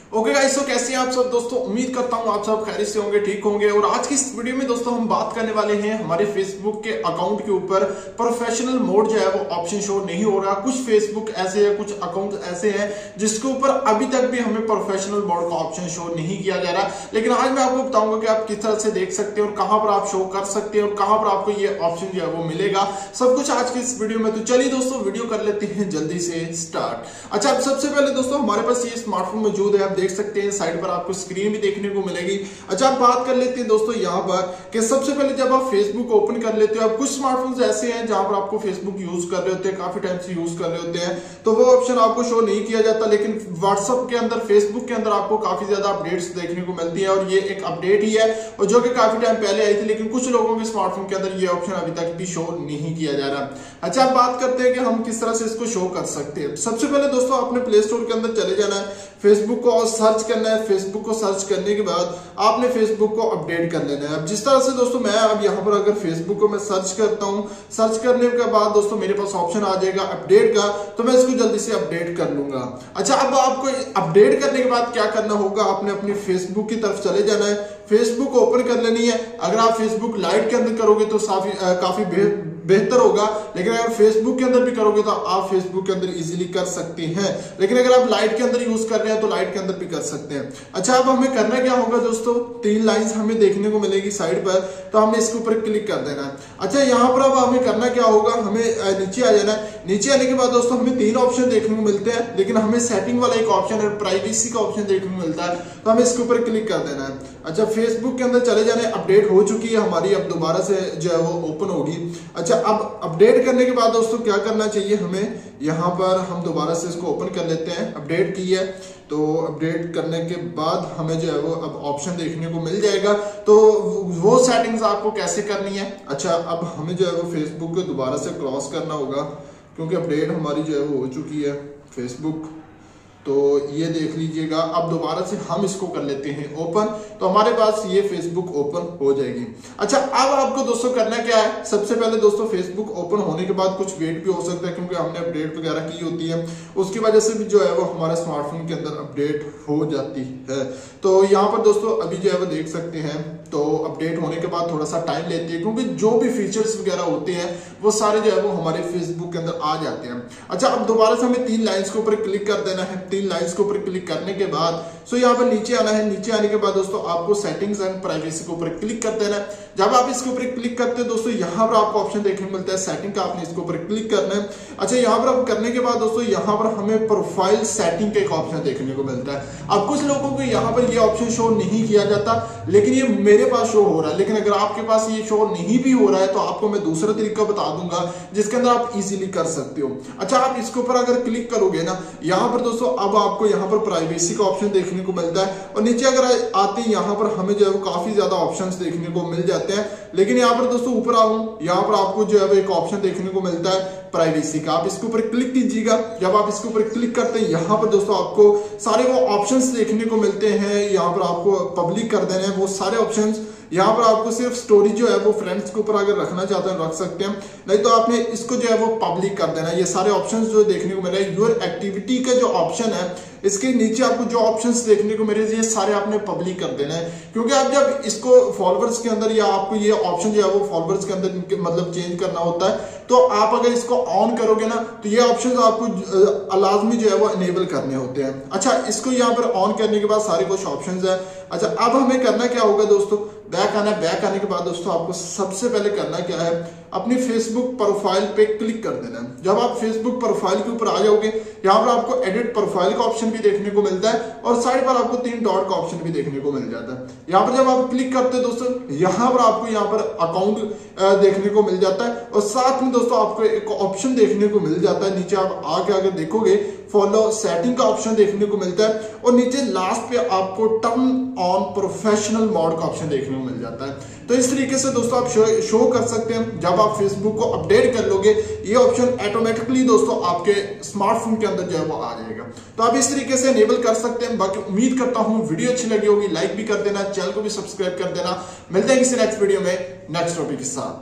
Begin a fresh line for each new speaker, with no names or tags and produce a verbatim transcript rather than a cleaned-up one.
Okay guys, तो कैसे हैं आप सब दोस्तों। उम्मीद करता हूं आप सब खैरियत से होंगे, ठीक होंगे। और आज की इस वीडियो में दोस्तों हम बात करने वाले हैं हमारे फेसबुक के अकाउंट के ऊपर प्रोफेशनल मोड जो है वो ऑप्शन शो नहीं हो रहा। कुछ फेसबुक ऐसे है, कुछ अकाउंट ऐसे हैं जिसके ऊपर अभी तक भी हमें प्रोफेशनल मोड का ऑप्शन शो नहीं किया जा रहा। लेकिन आज मैं आपको बताऊंगा कि आप किस तरह से देख सकते हैं और कहां पर आप शो कर सकते हैं और कहां पर आपको ये ऑप्शन जो है वो मिलेगा, सब कुछ आज की इस वीडियो में। तो चलिए दोस्तों वीडियो कर लेते हैं जल्दी से स्टार्ट। अच्छा, अब सबसे पहले दोस्तों हमारे पास ये स्मार्टफोन मौजूद है, आप देख सकते हैं साइड पर आपको स्क्रीन भी देखने को मिलेगी। अच्छा, आप बात कर लेते हैं दोस्तों यहाँ पर कि सबसे पहले जब आप फेसबुक ओपन कर लेते हो, आप कुछ स्मार्टफोन्स ऐसे हैं जहां पर आपको फेसबुक यूज कर रहे होते हैं, काफी टाइम से यूज कर रहे होते हैं, तो वो ऑप्शन आपको शो नहीं किया जाता। लेकिन व्हाट्सएप के अंदर, फेसबुक के अंदर आपको काफी ज्यादा अपडेट्स देखने को मिलती है और ये एक अपडेट ही है और जो कि काफी टाइम पहले आई थी। लेकिन कुछ लोगों के स्मार्टफोन के अंदर ये ऑप्शन अभी तक भी शो नहीं किया जा रहा। अच्छा, आप बात करते हैं कि हम किस तरह से इसको शो कर सकते हैं। सबसे पहले दोस्तों अपने प्ले स्टोर के अंदर चले जाना है, फेसबुक को सर्च करना है। फेसबुक को सर्च करने के बाद आपने फेसबुक को अपडेट कर लेना है। अब जिस तरह से दोस्तों मैं अब यहाँ पर अगर फेसबुक को मैं सर्च करता हूँ, सर्च करने के बाद दोस्तों मेरे पास ऑप्शन आ जाएगा अपडेट का, तो मैं इसको जल्दी से अपडेट कर लूंगा। अच्छा, अब आपको अपडेट करने के बाद क्या करना होगा, आपने अपने फेसबुक की तरफ चले जाना है, फेसबुक ओपन कर लेनी है। अगर आप फेसबुक लाइट के अंदर करोगे तो काफी काफी बेहतर होगा, लेकिन अगर फेसबुक के अंदर भी करोगे तो आप फेसबुक के अंदर इजीली कर सकते हैं। लेकिन अगर आप लाइट के अंदर यूज कर रहे हैं तो लाइट के अंदर भी कर सकते हैं। अच्छा, अब हमें करना क्या होगा दोस्तों, तीन लाइंस हमें देखने को मिलेगी साइड पर, तो हमें इसके ऊपर क्लिक कर देना है। अच्छा, यहाँ पर अब हमें करना क्या होगा, हमें नीचे आ जाना है। नीचे आने के बाद दोस्तों हमें तीन ऑप्शन देखने को मिलते हैं, लेकिन हमें सेटिंग वाला एक ऑप्शन और प्राइवेसी का ऑप्शन देखने को मिलता है, तो हमें इसके ऊपर क्लिक कर देना है। अच्छा, फेसबुक के अंदर चले जाने, अपडेट हो चुकी है हमारी, अब दोबारा से जो है वो ओपन होगी। अच्छा, अब अपडेट करने के बाद दोस्तों क्या करना चाहिए हमें, यहाँ पर हम दोबारा से इसको ओपन कर लेते हैं। अपडेट की है तो अपडेट करने के बाद हमें जो है वो अब ऑप्शन देखने को मिल जाएगा। तो वो सेटिंग्स आपको कैसे करनी है। अच्छा, अब हमें जो है वो फेसबुक को दोबारा से क्रॉस करना होगा क्योंकि अपडेट हमारी जो है वो हो चुकी है फेसबुक, तो ये देख लीजिएगा। अब दोबारा से हम इसको कर लेते हैं ओपन, तो हमारे पास ये फेसबुक ओपन हो जाएगी। अच्छा, अब आपको दोस्तों करना क्या है, सबसे पहले दोस्तों फेसबुक ओपन होने के बाद कुछ वेट भी हो सकता है क्योंकि हमने अपडेट वगैरह की होती है, उसकी वजह से भी जो है वो हमारे स्मार्टफोन के अंदर अपडेट हो जाती है। तो यहाँ पर दोस्तों अभी जो है वो देख सकते हैं, तो अपडेट होने के बाद थोड़ा सा टाइम लेती है क्योंकि जो भी फीचर्स वगैरह होते हैं वो सारे जो है वो हमारे फेसबुक के अंदर आ जाते हैं। अच्छा, अब दोबारा से हमें तीन लाइंस के ऊपर क्लिक कर देना है। तीन लाइंस के ऊपर क्लिक करने के बाद सो यहाँ पर नीचे आना है। नीचे आने के बाद दोस्तों आपको सेटिंग्स एंड प्राइवेसी के ऊपर क्लिक कर देना है। जब आप इसके ऊपर क्लिक करते हैं दोस्तों यहाँ पर आपको ऑप्शन देखने को मिलता है सेटिंग का, आपने इसके ऊपर क्लिक करना है। अच्छा, यहाँ पर आप करने के बाद दोस्तों यहाँ पर हमें प्रोफाइल सेटिंग का एक ऑप्शन देखने को मिलता है। अब कुछ लोगों को यहाँ पर ये ऑप्शन शो नहीं किया जाता, लेकिन ये मेरे पास शो हो रहा है। लेकिन अगर आपके पास ये शो नहीं भी हो रहा है तो आपको मैं दूसरा तरीका बता दूंगा जिसके अंदर आप इजीली कर सकते हो। अच्छा, आप इसके ऊपर अगर क्लिक करोगे ना, यहाँ पर दोस्तों अब आपको यहाँ पर प्राइवेसी का ऑप्शन देखने को मिलता है और नीचे अगर आते हैं यहाँ पर हमें जो है वो काफी ज्यादा ऑप्शंस देखने को मिल जाते हैं। लेकिन यहाँ पर दोस्तों ऊपर आऊं, यहाँ पर आपको जो है वो एक ऑप्शन देखने को मिलता है प्राइवेसी का, आप इसके ऊपर क्लिक कीजिएगा। जब आप इसके ऊपर क्लिक करते हैं यहाँ पर दोस्तों आपको सारे वो ऑप्शंस देखने को मिलते हैं। यहाँ पर आपको पब्लिक कर देने हैं वो सारे ऑप्शंस। यहाँ पर आपको सिर्फ स्टोरी जो है वो फ्रेंड्स के ऊपर अगर रखना चाहते हैं रख सकते हैं, नहीं तो आपने इसको जो है वो पब्लिक कर देना है। ये सारे ऑप्शंस जो देखने को मिल रहे हैं, योर एक्टिविटी का जो ऑप्शन है इसके नीचे आपको जो ऑप्शंस देखने को मिल रहे हैं ये सारे आपने पब्लिक कर देना है। क्योंकि आप जब इसको फॉलोअर्स के अंदर या आपको ये ऑप्शन जो है वो फॉलोअर्स के अंदर मतलब चेंज करना होता है, तो आप अगर इसको ऑन करोगे ना तो ये ऑप्शन आपको लाजमी जो है वो इनेबल करने होते हैं। अच्छा, इसको यहाँ पर ऑन करने के बाद सारे कुछ ऑप्शंस है। अच्छा, अब हमें करना क्या होगा दोस्तों, बैक आना है। बैक आने के बाद दोस्तों आपको सबसे पहले करना क्या है, अपनी फेसबुक प्रोफाइल पे क्लिक कर देना है। जब आप फेसबुक प्रोफाइल के ऊपर आ जाओगे, यहाँ पर आपको एडिट प्रोफाइल का ऑप्शन भी देखने को मिलता है और साइड पर आपको तीन डॉट का ऑप्शन भी देखने को मिल जाता है। यहाँ पर जब आप क्लिक करते हैं दोस्तों, यहाँ पर आपको यहाँ पर अकाउंट देखने को मिल जाता है और साथ में दोस्तों आपको एक ऑप्शन देखने को मिल जाता है। नीचे आप आगे अगर देखोगे फॉलो सेटिंग का ऑप्शन देखने को मिलता है और नीचे लास्ट पे आपको टर्न ऑन प्रोफेशनल मोड का ऑप्शन देखने को मिल जाता है। तो इस तरीके से दोस्तों आप शो, शो कर सकते हैं। जब आप फेसबुक को अपडेट कर लोगे ये ऑप्शन ऑटोमेटिकली दोस्तों आपके स्मार्टफोन के अंदर जो है वो आ जाएगा। तो आप इस तरीके से एनेबल कर सकते हैं। बाकी उम्मीद करता हूं वीडियो अच्छी लगी होगी, लाइक भी कर देना, चैनल को भी सब्सक्राइब कर देना। मिलते हैं किसी नेक्स्ट वीडियो में नेक्स्ट टॉपिक के साथ।